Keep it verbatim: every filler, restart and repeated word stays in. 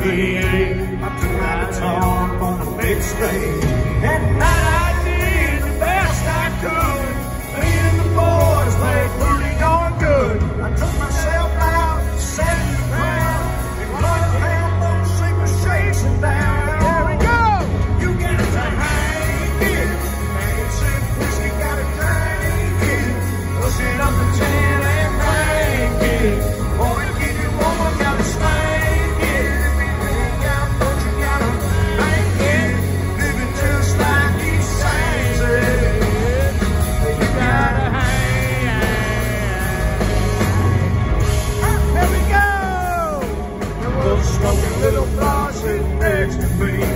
thirty-eight, I took my guitar up on the big stage. That night I did the best I could. Me and the boys played pretty darn good. I took myself out, sat in the crowd, and Lloyd Campbell sing the shakes and down. There we go! You get to hang it, and said whiskey got a drink it. Push it up to ten and crank it. Boy, get your woman, gotta spank it. Everything out, but you gotta bank it. Living just like he sings it. You gotta hang. There we go! There was a smoking little bar sitting next to me.